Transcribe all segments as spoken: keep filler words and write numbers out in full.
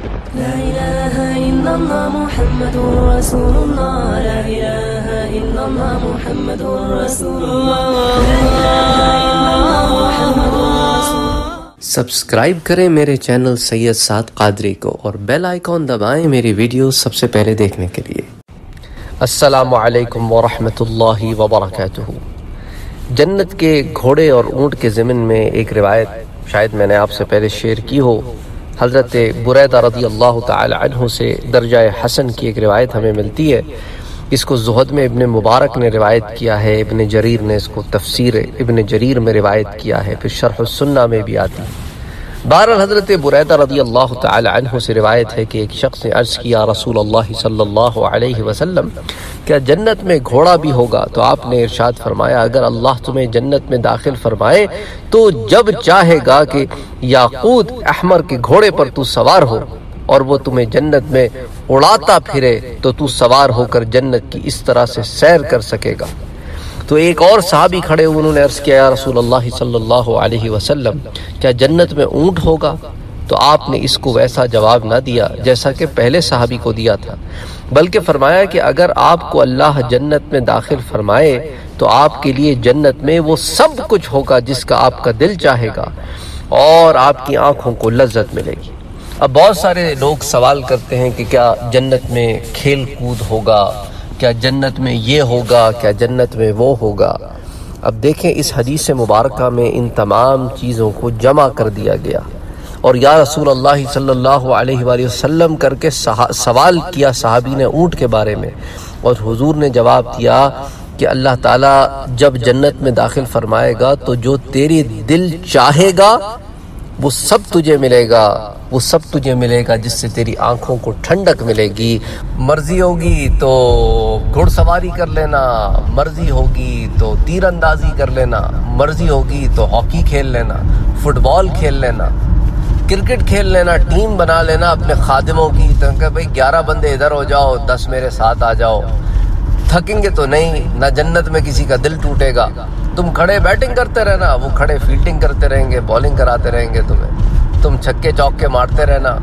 لا إله إلا الله محمد رسول الله لا إله إلا الله محمد رسول الله لا إله إلا الله محمد رسول الله. سبسکرائب کریں میرے چینل سید سعد قادری کو اور بیل آئیکن دبائیں میری ویڈیو سب سے پہلے دیکھنے کے لیے. السلام علیکم ورحمۃ اللہ وبرکاتہ. جنت کے گھوڑے اور اونٹ کے ضمن میں ایک روایت شاید میں نے آپ سے پہلے شیئر کی ہو. حضرت بریدہ رضی اللہ تعالی عنہ سے درجہ حسن کی ایک روایت ہمیں ملتی ہے. اس کو زہد میں ابن مبارک نے روایت کیا ہے، ابن جریر نے اس کو تفسیر ابن جریر میں روایت کیا ہے، پھر شرح السنہ میں بھی آتی ہے. بہرحال حضرت بریدہ رضی اللہ تعالی عنہ سے روایت ہے کہ ایک شخص نے عرض کیا رسول اللہ صلی اللہ علیہ وسلم کیا جنت میں گھوڑا بھی ہوگا؟ تو آپ نے ارشاد فرمایا اگر اللہ تمہیں جنت میں داخل فرمائے تو جب چاہے گا کہ یاقوت احمر کے گھوڑے پر تو سوار ہو اور وہ تمہیں جنت میں اڑاتا پھرے تو تو سوار ہو کر جنت کی اس طرح سے سیر کر سکے گا. تو ایک اور صحابی کھڑے ہوئے، انہوں نے عرض کیا یا رسول اللہ صلی اللہ علیہ وسلم کیا جنت میں اونٹ ہوگا؟ تو آپ نے اس کو ویسا جواب نہ دیا جیسا کہ پہلے صحابی کو دیا تھا، بلکہ فرمایا کہ اگر آپ کو اللہ جنت میں داخل فرمائے تو آپ کے لیے جنت میں وہ سب کچھ ہوگا جس کا آپ کا دل چاہے گا اور آپ کی آنکھوں کو لذت ملے گی. اب بہت سارے لوگ سوال کرتے ہیں کہ کیا جنت میں کھیل کود ہوگا، کیا جنت میں یہ ہوگا، کیا جنت میں وہ ہوگا. اب دیکھیں اس حدیث مبارکہ میں ان تمام چیزوں کو جمع کر دیا گیا اور یا رسول اللہ صلی اللہ علیہ وآلہ وسلم کر کے سوال کیا صحابی نے اونٹ کے بارے میں، اور حضور نے جواب دیا کہ اللہ تعالیٰ جب جنت میں داخل فرمائے گا تو جو تیری دل چاہے گا وہ سب تجھے ملے گا، وہ سب تجھے ملے گا جس سے تیری آنکھوں کو ٹھنڈک ملے گی. مرضی ہوگی تو گھڑ سواری کر لینا، مرضی ہوگی تو تیر اندازی کر لینا، مرضی ہوگی تو ہاکی کھیل لینا، فٹ بال کھیل لینا، کرکٹ کھیل لینا، ٹیم بنا لینا اپنے خادموں کی، تو کہ بھئی گیارہ بندے ادھر ہو جاؤ، دس میرے ساتھ آ جاؤ. تھکیں گے تو نہیں، نہ جنت میں کسی کا دل ٹوٹے گا. تم کھڑے بیٹنگ کرتے رہنا، وہ کھڑے فیلڈنگ کرتے رہیں گے، بولنگ کراتے رہیں گے تمہیں، تم چھکے چوکے مارتے رہنا.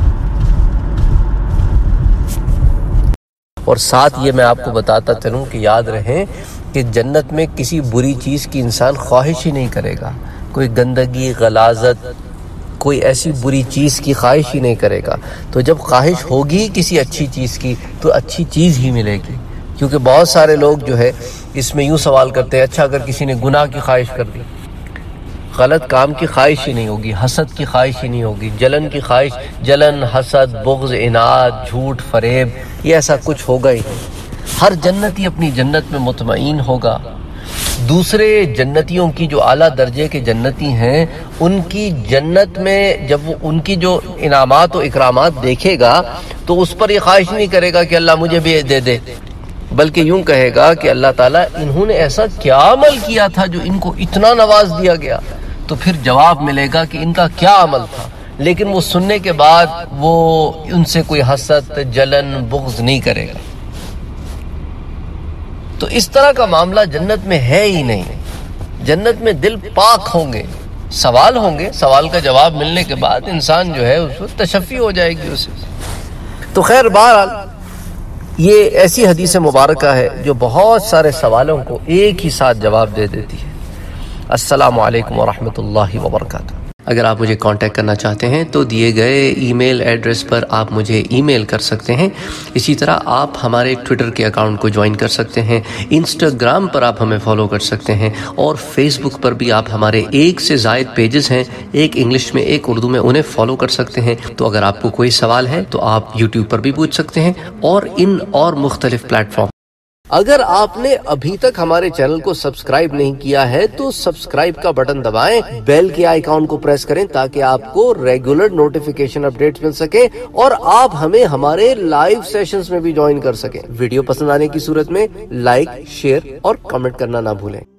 اور ساتھ یہ میں آپ کو بتاتا چلوں کہ یاد رہیں کہ جنت میں کسی بری چیز کی انسان خواہش ہی نہیں کرے گا. کوئی گندگی، غلاظت، کوئی ایسی بری چیز کی خواہش ہی نہیں کرے گا. تو جب خواہش ہوگی کسی اچھی چیز کی تو اچھی چیز ہی ملے گی. کیونکہ بہت سارے لوگ جو ہے اس میں یوں سوال کرتے ہیں اچھا اگر کسی نے گناہ کی خواہش کر دی، غلط کام کی خواہش ہی نہیں ہوگی، حسد کی خواہش ہی نہیں ہوگی، جلن کی خواہش، جلن، حسد، بغض، عناد، جھوٹ، فریب، یہ ایسا کچھ ہوگا ہی نہیں. ہر جنتی اپنی جنت میں مطمئن ہوگا. دوسرے جنتیوں کی جو اعلیٰ درجے کے جنتی ہیں ان کی جنت میں جب وہ ان کی جو انعامات و اکرامات دیکھے گا تو اس پر یہ خواہش نہیں کرے گا کہ اللہ مجھے بھی دے دے، بلکہ یوں کہے گا کہ اللہ تعالیٰ انہوں نے ایسا کیا عمل کیا تھا جو ان کو اتنا نواز دیا گیا. تو پھر جواب ملے گا کہ ان کا کیا عمل تھا، لیکن وہ سننے کے بعد وہ ان سے کوئی حسد، جلن، بغض نہیں کرے گا. تو اس طرح کا معاملہ جنت میں ہے ہی نہیں. جنت میں دل پاک ہوں گے، سوال ہوں گے، سوال کا جواب ملنے کے بعد انسان جو ہے اس وقت تشفی ہو جائے گی اسے. تو خیر بہرحال یہ ایسی حدیث مبارکہ ہے جو بہت سارے سوالوں کو ایک ہی ساتھ جواب دے دیتی ہے. السلام علیکم ورحمۃ اللہ وبرکاتہ. اگر آپ مجھے کانٹیکٹ کرنا چاہتے ہیں تو دیے گئے ای میل ایڈریس پر آپ مجھے ای میل کر سکتے ہیں. اسی طرح آپ ہمارے ٹویٹر کے اکاؤنٹ کو جوائن کر سکتے ہیں، انسٹاگرام پر آپ ہمیں فالو کر سکتے ہیں، اور فیس بک پر بھی آپ ہمارے ایک سے زائد پیجز ہیں، ایک انگلش میں ایک اردو میں، انہیں فالو کر سکتے ہیں. تو اگر آپ کو کوئی سوال ہے تو آپ یوٹیوب پر بھی پوچھ سکتے ہیں اور ان اور مختلف پلیٹ فارم. اگر آپ نے ابھی تک ہمارے چینل کو سبسکرائب نہیں کیا ہے تو سبسکرائب کا بٹن دبائیں، بیل کے آئیکن کو پریس کریں تاکہ آپ کو ریگولر نوٹیفیکیشن اپڈیٹس مل سکے اور آپ ہمیں ہمارے لائیو سیشنز میں بھی جوائن کر سکیں. ویڈیو پسند آنے کی صورت میں لائک، شیئر اور کمنٹ کرنا نہ بھولیں.